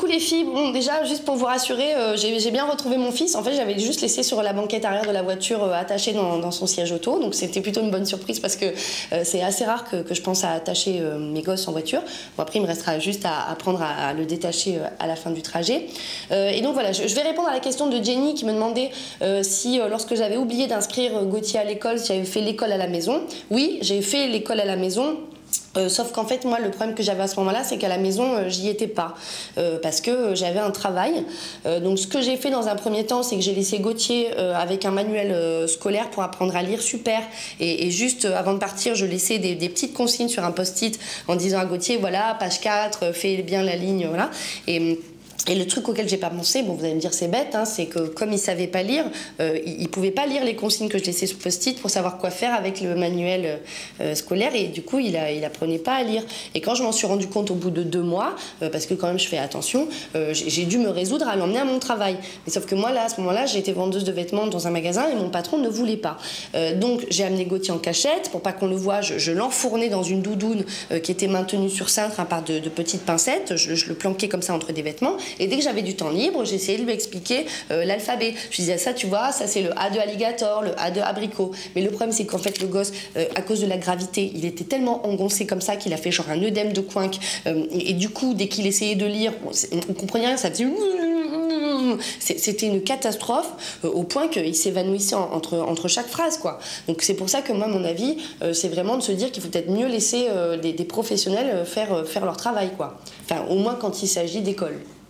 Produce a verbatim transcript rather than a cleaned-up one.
coup les filles, bon déjà juste pour vous rassurer, euh, j'ai bien retrouvé mon fils. En fait j'avais juste laissé sur la banquette arrière de la voiture euh, attaché dans, dans son siège auto, donc c'était plutôt une bonne surprise parce que euh, c'est assez rare que, que je pense à attacher euh, mes gosses en voiture. Bon après il me restera juste à apprendre à, à le détacher euh, à la fin du trajet. Euh, et donc voilà, je, je vais répondre à la question de Jenny qui me demandait euh, si euh, lorsque j'avais oublié d'inscrire euh, Gauthier à l'école, si j'avais fait l'école à la maison. Oui, j'ai fait l'école à la maison. Euh, sauf qu'en fait, moi, le problème que j'avais à ce moment-là, c'est qu'à la maison, euh, j'y étais pas. Euh, parce que euh, j'avais un travail. Euh, donc, ce que j'ai fait dans un premier temps, c'est que j'ai laissé Gauthier euh, avec un manuel euh, scolaire pour apprendre à lire super. Et, et juste euh, avant de partir, je laissais des, des petites consignes sur un post-it en disant à Gauthier, voilà, page quatre, euh, fais bien la ligne, voilà. Et, Et le truc auquel j'ai pas pensé, bon vous allez me dire c'est bête, hein, c'est que comme il savait pas lire, euh, il, il pouvait pas lire les consignes que je laissais sur post-it pour savoir quoi faire avec le manuel euh, scolaire et du coup il, a, il apprenait pas à lire. Et quand je m'en suis rendu compte au bout de deux mois, euh, parce que quand même je fais attention, euh, j'ai dû me résoudre à l'emmener à mon travail. Mais sauf que moi là à ce moment-là j'ai été vendeuse de vêtements dans un magasin et mon patron ne voulait pas. Euh, donc j'ai amené Gauthier en cachette pour pas qu'on le voie, je, je l'enfournais dans une doudoune euh, qui était maintenue sur cintre hein, par de, de petites pincettes, je, je le planquais comme ça entre des vêtements. Et dès que j'avais du temps libre, j'essayais de lui expliquer euh, l'alphabet. Je lui disais, ça tu vois, ça c'est le A de alligator, le A de abricot. Mais le problème c'est qu'en fait le gosse, euh, à cause de la gravité, il était tellement engoncé comme ça qu'il a fait genre un œdème de coinque. Euh, et, et du coup, dès qu'il essayait de lire, on, on comprenait rien, ça faisait... C'était une catastrophe euh, au point qu'il s'évanouissait en, entre, entre chaque phrase, quoi. Donc c'est pour ça que moi, mon avis, euh, c'est vraiment de se dire qu'il faut peut-être mieux laisser euh, des, des professionnels faire, euh, faire leur travail, quoi. Enfin, au moins quand il s'agit d'école.